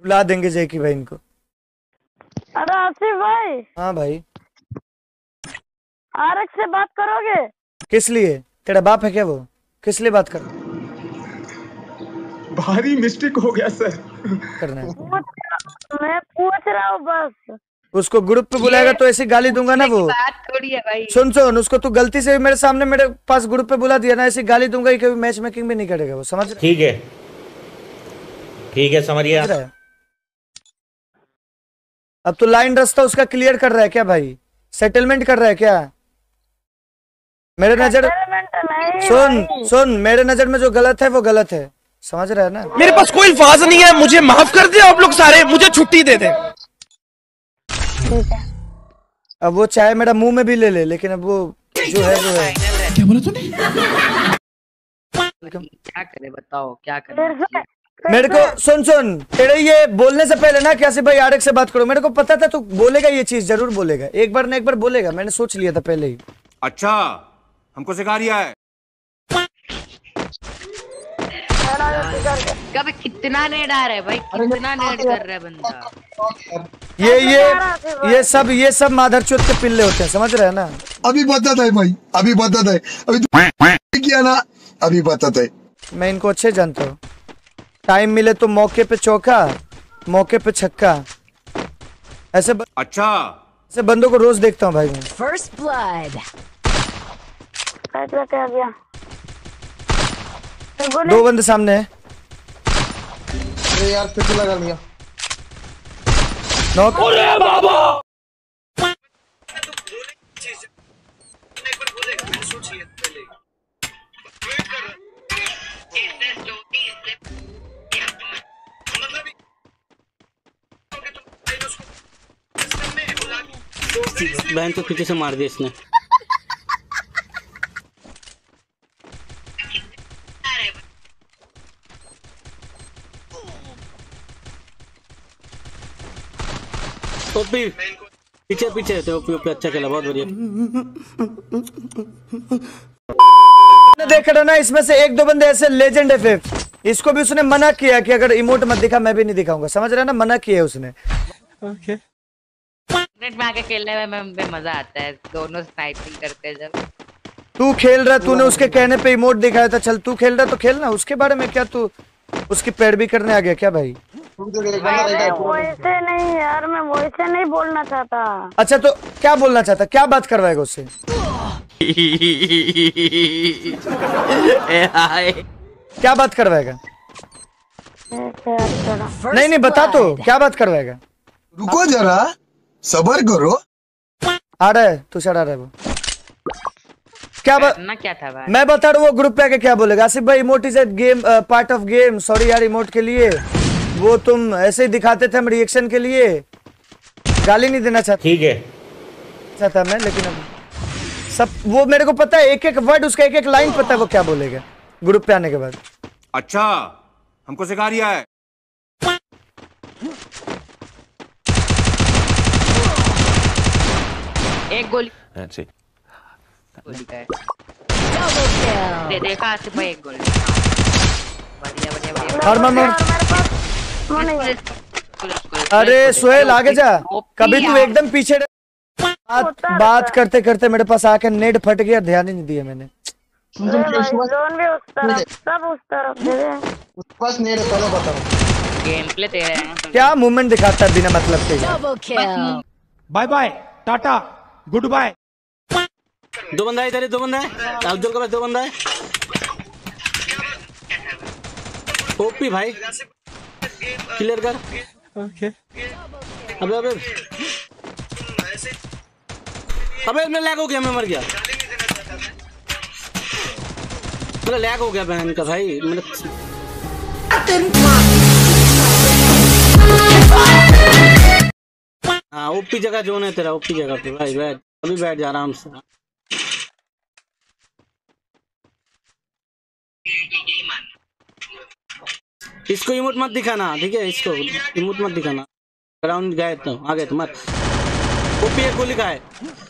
बुला देंगे जैकी भाई इनको। अरे आसिफ भाई। हाँ भाई। आरएक्स से बात करोगे? किस लिए? तेरा बाप है क्या वो? किस लिए बात कर? भारी मिस्टेक हो गया सर। करना है मैं पूछ रहा हूँ बस। उसको ग्रुप पे बुलाएगा तो ऐसी गाली दूंगा ना वो। बात थोड़ी है भाई। सुन उसको तू गलती से भी मेरे सामने मेरे पास ग्रुप पे बुला दिया ना, ऐसी गाली दूंगा कि कभी मैच मेकिंग भी नहीं करेगा वो, समझ रहा ठीक है समझ गया। है? अब तो लाइन रास्ता उसका क्लियर कर रहा है क्या भाई? सेटलमेंट कर रहा है क्या? मेरे नजर सुन मेरे नजर में जो गलत है वो गलत है, समझ रहा है ना? मेरे पास कोई अल्फाज नहीं है, मुझे माफ कर दे आप लोग सारे, मुझे छुट्टी दे दे। अब वो चाहे मेरा मुंह में भी ले ले, लेकिन अब वो जो है वो है। क्या बोला तूने? क्या करे बताओ, क्या करे? मेरे को सुन तेरे ये बोलने से पहले ना कैसे भाई आरएक्स से बात करो, मेरे को पता था तू बोलेगा, ये चीज जरूर बोलेगा, एक बार ना एक बार बोलेगा, मैंने सोच लिया था पहले ही। अच्छा हमको सिखा रिया है। कभी कितना नेट आ रहा है भाई, कितना नेट कर रहा है बंदा। ये सब माधरचोद के पिल्ले होते हैं, समझ रहे हैं ना? अभी बताता है भाई, अभी बताता है, अभी किया ना, अभी बताता है। मैं इनको अच्छे जानता हूँ। टाइम मिले तो मौके पे चौका, मौके पे छक्का, ऐसे अच्छा ऐसे बंदों को रोज देखता हूँ भाई मैं। First blood. दो बंदे सामने हैं। अरे यार फिर लगा लिया। नॉक। अरे बाबा बहन को पीछे से मार दिया इसने। ओपी पीछे पीछे थे, ओपी अच्छा खेला, बहुत बढ़िया। देख रहे ना, इसमें से एक दो बंदे ऐसे लेजेंड है। इसको भी उसने मना किया कि अगर इमोट मत दिखा मैं भी नहीं दिखाऊंगा, समझ रहे ना? मना किया है उसने। ओके नेट में आके खेलने में मजा आता है, दोनों स्नाइपिंग करते हैं जब। तू खेल रहा, तूने उसके कहने पे इमोट दिखाया था, चल तू खेल रहा तो खेलना, उसके बारे में क्या तू उसकी पैरवी करने आ गया क्या भाई? वैसे नहीं यार, मैं वैसे नहीं बोलना चाहता। अच्छा तो क्या बोलना चाहता, क्या बात करवाएगा उससे? क्या बात करवाएगा? नहीं बता तो क्या बात करवाएगा? रुको जरा, सबर करो। आ रहा है तू, चढ़ा रहा है वो। क्या क्या था भाई? मैं बता रहा हूँ, वो ग्रुप पे आके क्या बोलेगा? आसिफ भाई emote is a game, part of game. Sorry यार इमोट के लिए, वो तुम ऐसे ही दिखाते थे हम रिएक्शन के लिए, गाली नहीं देना चाहता। ठीक है चाहता मैं, लेकिन अब सब वो मेरे को पता है, एक एक वर्ड उसका, एक एक लाइन पता है वो क्या बोलेगा ग्रुप पे आने के बाद। अच्छा हमको सिखा रिया है। एक गोली का है। देखा आसिफ भाई, एक गोली। बढ़िया। अरे सोहेल आगे जा, कभी तू एकदम पीछे। बात करते करते मेरे पास आके नेट फट गया, ध्यान ही नहीं दिया मैंने। गेम प्ले तेरा है। क्या मूवमेंट दिखाता है बिना मतलब के? Bye bye tata goodbye. दो बंदा है इधर, दो बंदा है अब्दुल के पास, दो बंदा है। ओपी भाई क्लियर कर। ओके अबे मैं लैग हो गया, मैं मर गया, मेरा लैग हो गया बहन का भाई। हाँ ओपी जगह जोन है तेरा, ओपी जगह पे भाई बैठ, अभी बैठ जा आराम से। इसको इमोट मत दिखाना, ठीक है? इसको इमोट मत दिखाना। ग्राउंड गए तो आ गए तो मत। ओपी एक गोली का है,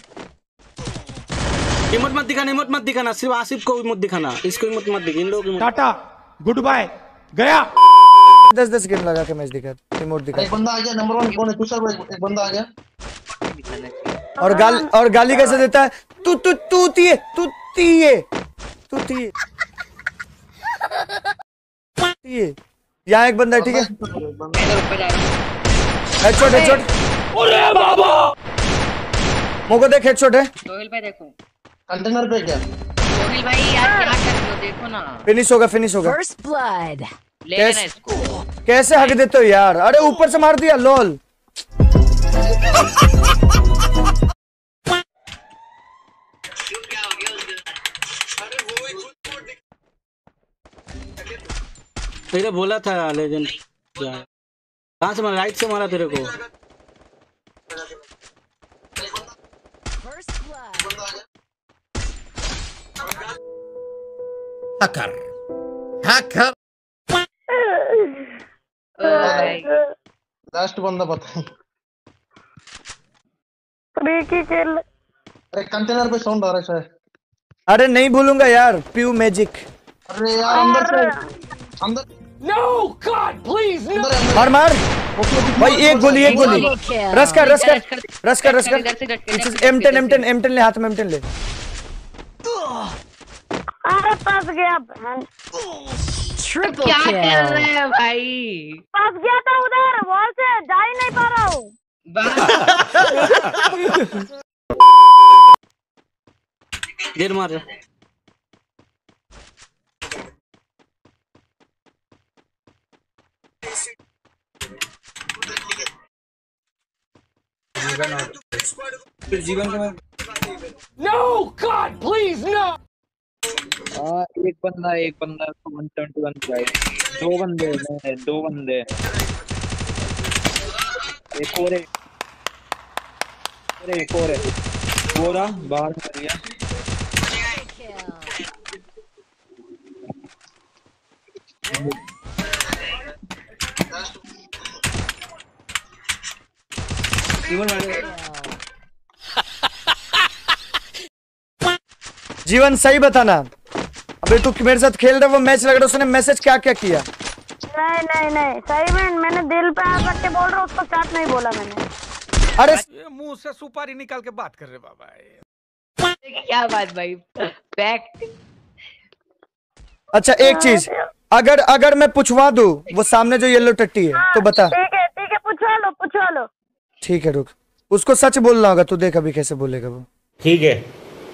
इमोट मत दिखाना, इमोट मत दिखाना, सिर्फ आसिफ को इमोट दिखाना, इसको इमोट मत दिखा। इन लोग टाटा गुड बाय गया। 10-10 गेम लगा के मैच दिखा, रिमोट दिखा। एक बंदा आ गया, नंबर 1 कौन है? तुषार भाई, एक बंदा आ गया। और गाली कैसे देता है? तू यहाँ एक बंदा है, ठीक है। हेडशॉट हेडशॉट, अरे बाबा मोको देख, हेडशॉट है। सोहेल भाई देखो, कंटेनर पे क्या? सोहेल भाई यार क्या कर रहे हो, देखो ना। फिनिश होगा, फिनिश होगा। First blood. ले लेना इसको। कैसे हक देते हो यार? अरे ऊपर से मार दिया, लोल। तेरे बोला था लेजेंड, कहाँ से मारा? राइट से मारा तेरे को। First blood. हैकर लास्ट बंदा बता। फ्री की खेल। अरे कंटेनर पे साउंड आ रहा है शायद। अरे नहीं भूलूंगा यार, प्यू मैजिक। अरे यार अंदर से, अंदर। No God please no. मार मार भाई, एक गोली एक गोली। Kill. रश कर रश कर रश कर रश इधर से कर। झटके, इधर से M10 ले, हाथ में M10 ले। अरे फंस गया, Triple क्या कर kill. रहे हैं भाई? फंस गया था उधर, वॉल से जा ही नहीं पा रहा हूँ। देर मार। एक बंदा 171 प्राइस, दो बंदे एक और है बोरा बाहर कर दिया। जीवन सही बताना, अबे तू मेरे साथ खेल रहा, वो मैच लग रहा, उसने मैसेज क्या क्या किया? नहीं सही में मैंने दिल पे हाथ रख के बोल रहा हूँ, उसको चाट नहीं बोला मैंने। अरे मुंह से सुपारी निकाल के बात कर रहे बाबा। क्या बात भाई, फैक्ट। अच्छा एक चीज, अगर मैं पूछवा दूं वो सामने जो येलो टट्टी है तो बता। ठीक है पूछवा लो। ठीक है रुक, उसको सच बोलना होगा, तू देख अभी कैसे बोलेगा वो। ठीक है,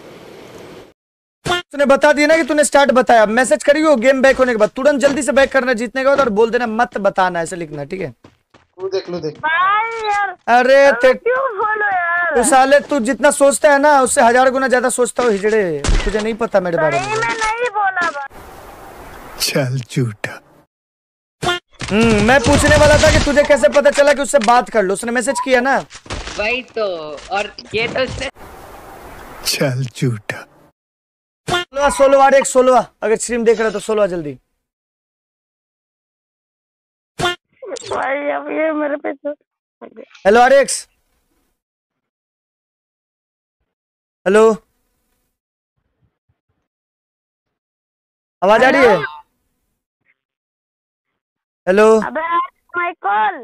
तूने बता दिया ना कि तूने स्टार्ट बताया, मैसेज करी हो गेम बैक होने के बाद तुरंत जल्दी से बैक करना जीतने के बाद, और बोल देना मत बताना, ऐसे लिखना, ठीक है? लो देख। भाई यार अरे क्यों बोलो यार? तू साले, तू जितना सोचता है ना उससे 1000 गुना ज्यादा सोचता हो हिजड़े, तुझे नहीं पता मेरे बारे सही में। में नहीं बोला भाई। चल झूठा। मैं पूछने वाला था कि तुझे कैसे पता चला कि उससे बात कर लो, उसने मैसेज किया ना। वही तो, और ये तो उसने चल झूठा। 16 आ रहे, 16 अगर स्ट्रीम देख रहा तो 16 जल्दी। भाई अब ये मेरे पे तो हेलो आरएक्स, हेलो, आवाज आ रही है? हेलो अबे माय कॉल।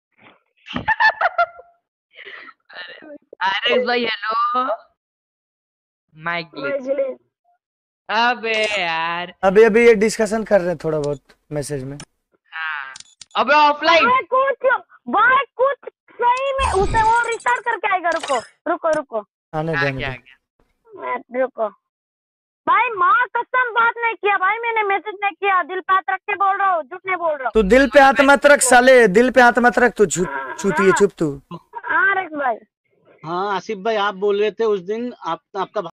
अरे भाई हेलो माइक ग्लिच। अबे यार, अभी ये डिस्कशन कर रहे हैं थोड़ा बहुत मैसेज में। हाँ। अबे ऑफलाइन कुछ सही में उसे वो रिस्टार्ट करके आएगा। रुको आने आ दे। गया। रुको भाई, माँ कसम बात नहीं किया भाई, मैंने मैसेज नहीं किया, दिल पे हाथ रख के बोल रहा हूँ, झूठ नहीं बोल रहा हूँ। तू दिल पे हाथ मत रख साले, दिल पे हाथ मत रख, तू छूती है, चुप तू। हाँ भाई। हाँ आसिफ भाई, आप बोल रहे थे उस दिन आपका